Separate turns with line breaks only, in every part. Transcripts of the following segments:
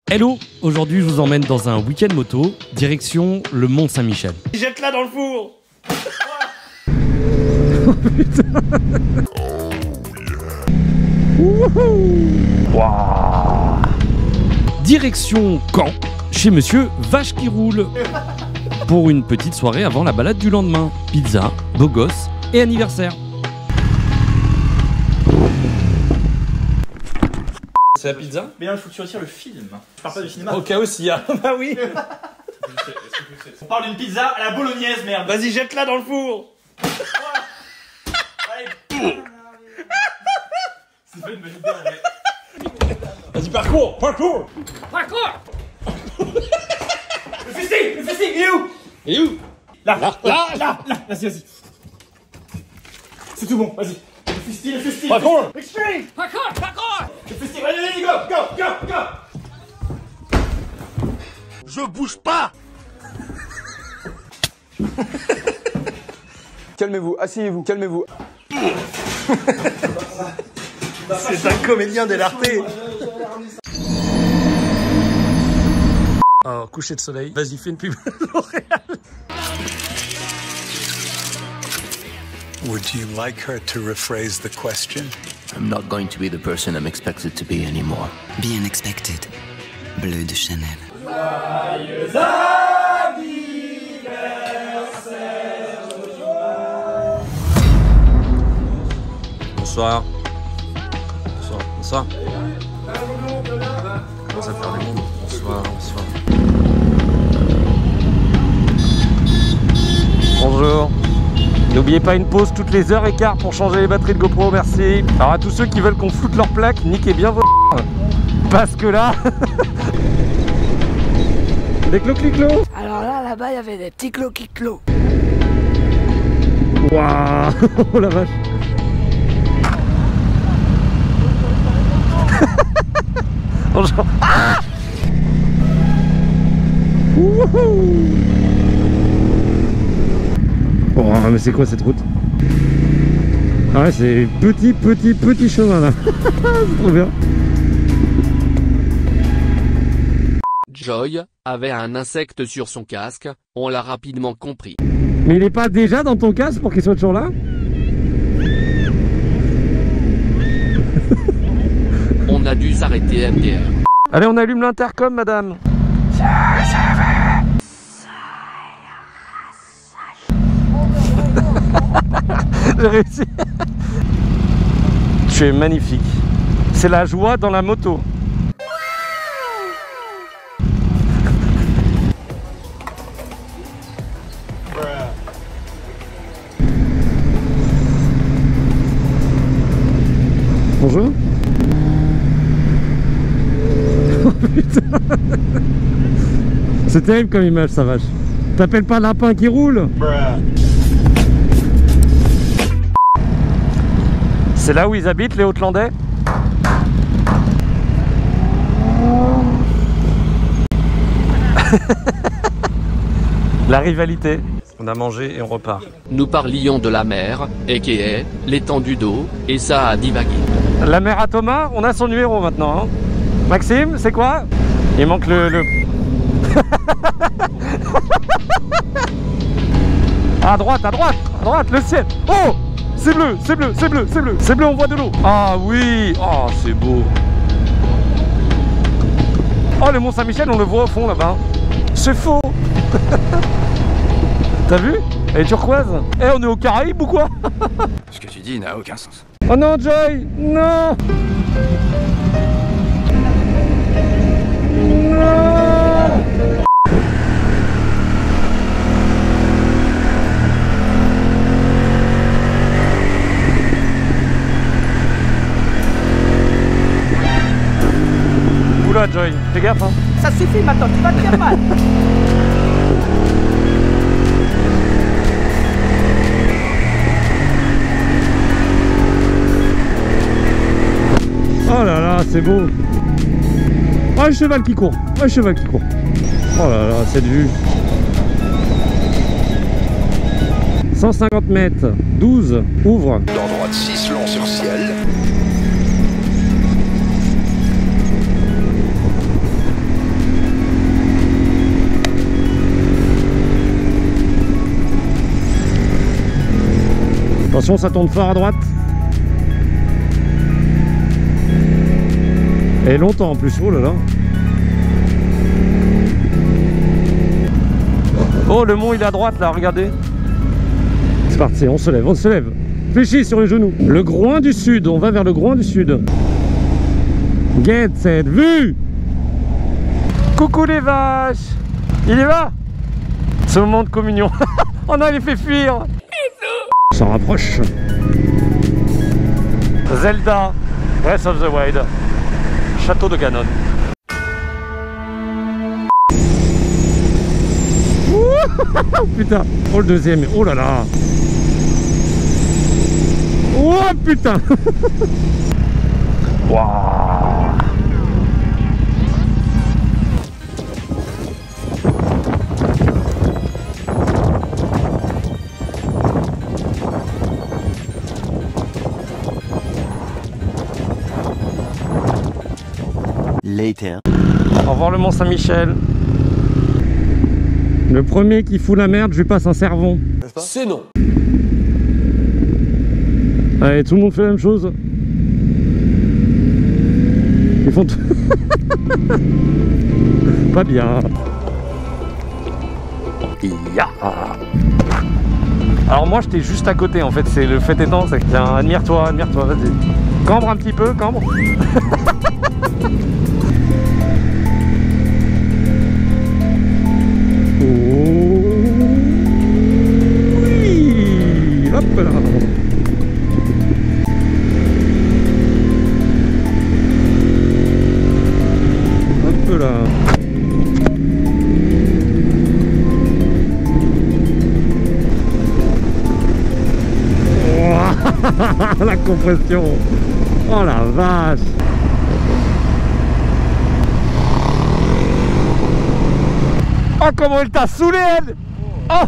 Hello, aujourd'hui je vous emmène dans un week-end moto, direction le Mont Saint-Michel.
Jette-la dans le four.
Oh putain. Wow. Direction Caen, chez monsieur Vache qui roule. Pour une petite soirée avant la balade du lendemain. Pizza, beau gosse et anniversaire. C'est la pizza?
Mais là, il faut que tu retires le film. Je parle pas du cinéma.
Au cas où s'il y a. Bah oui.
On parle d'une pizza à la bolognaise, merde.
Vas-y, jette-la dans le four.
C'est pas une bonne idée, mais...
Vas-y, parcours.
Le fisting, il est où?
Il est où?
Là, vas-y. C'est tout bon, vas-y. Le fisting.
Parcours.
Extreme. Parcours. Le fisting, allez, go.
Je bouge pas.
Calmez-vous, asseyez-vous, calmez-vous.
C'est un comédien délarté.
Oh, coucher de soleil. Vas-y, fais une pub.
Would you like her to rephrase the question?
I'm not going to be the person I'm expected to be anymore.
Be unexpected. Bleu de Chanel.
Bonsoir. Bonsoir. Comment ça faire du monde? Bonsoir. Bonjour. N'oubliez pas une pause toutes les heures et quart pour changer les batteries de GoPro, merci. Alors à tous ceux qui veulent qu'on floute leur plaque, niquez bien vos parce que là... Des clo-cliclos.
Alors là-bas, il y avait des petits clo-cliclos.
Waouh. Oh la vache. Bonjour. Ah. Oh mais c'est quoi cette route? Ah ouais, c'est petit chemin là. C'est trop bien.
Joy avait un insecte sur son casque, on l'a rapidement compris.
Mais il est pas déjà dans ton casque pour qu'il soit toujours là?
On a dû s'arrêter MDR.
Allez, on allume l'intercom, madame. J'ai réussi. Tu es magnifique. C'est la joie dans la moto. Bonjour. Oh putain. C'est terrible comme image, ça vache. T'appelles pas lapin qui roule? C'est là où ils habitent, les Hautlandais? La rivalité. On a mangé et on repart.
Nous parlions de la mer, et qui est l'étendue d'eau, et ça a divagué.
La mère à Thomas, on a son numéro maintenant. Hein. Maxime, c'est quoi? Il manque le... À droite, le ciel. Oh, c'est bleu, on voit de l'eau. Ah oui, oh c'est beau. Oh, le Mont Saint-Michel, on le voit au fond là-bas. C'est faux. T'as vu? Elle est turquoise. Eh, on est aux Caraïbes ou quoi?
Ce que tu dis n'a aucun sens.
Oh non, Joy, non. Oula Joy, fais gaffe hein.
Ça suffit maintenant, tu vas te faire mal.
Oh là là, c'est beau. Oh le cheval qui court. Oh là là, cette vue. 150 mètres, 12, ouvre.
Dans droite 6 long sur ciel.
Attention, ça tourne fort à droite. Et longtemps en plus, oh là là. Oh, le mont il est à droite là, regardez. C'est parti, on se lève, on se lève. Fléchis sur les genoux. Le groin du sud, on va vers le groin du sud. Get cette vue. Coucou les vaches. Il y va. Ce moment de communion. Oh non, il les fait fuir. On s'en rapproche. Zelda, Breath of the Wild, Château de Ganon. Oh putain. Oh le deuxième, oh là là. Oh putain. Waouh.
Later.
Au revoir le Mont Saint-Michel. Le premier qui fout la merde, je lui passe un servon.
C'est non.
Allez, tout le monde fait la même chose. Ils font tout. Pas bien. Ya. Alors moi j'étais juste à côté en fait, c'est le fait étant, c'est que tiens, admire-toi, vas-y. Cambre un petit peu, cambre. Oui, hop là. Hop là. La compression. Oh la vache. Oh comment elle t'a saoulé elle. Oh.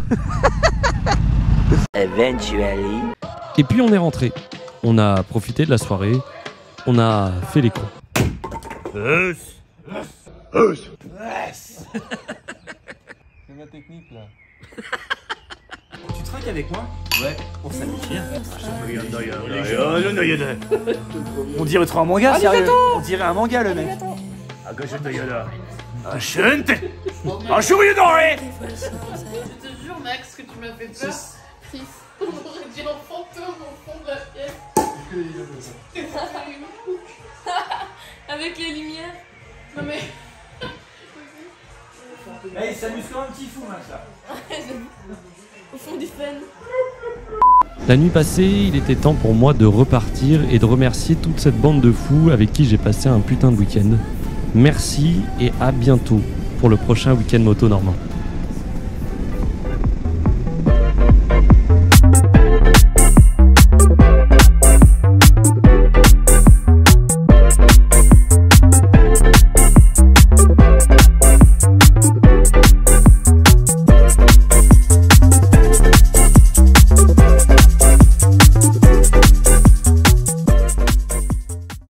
Eventually.
Et puis on est rentré. On a profité de la soirée. On a fait les cons.
C'est ma technique là. Tu trinques avec moi? Ouais. On s'amuse bien. On dirait trop un manga, sérieux. On dirait un manga le mec.
Je te jure, Max, que tu m'as fait peur. Chris, on aurait dit un fantôme au fond de la pièce. Avec les lumières. Non mais.
Il s'amuse comme un petit fou, Max là.
Au fond du fun.
La nuit passée, il était temps pour moi de repartir et de remercier toute cette bande de fous avec qui j'ai passé un putain de week-end. Merci et à bientôt pour le prochain week-end moto normand.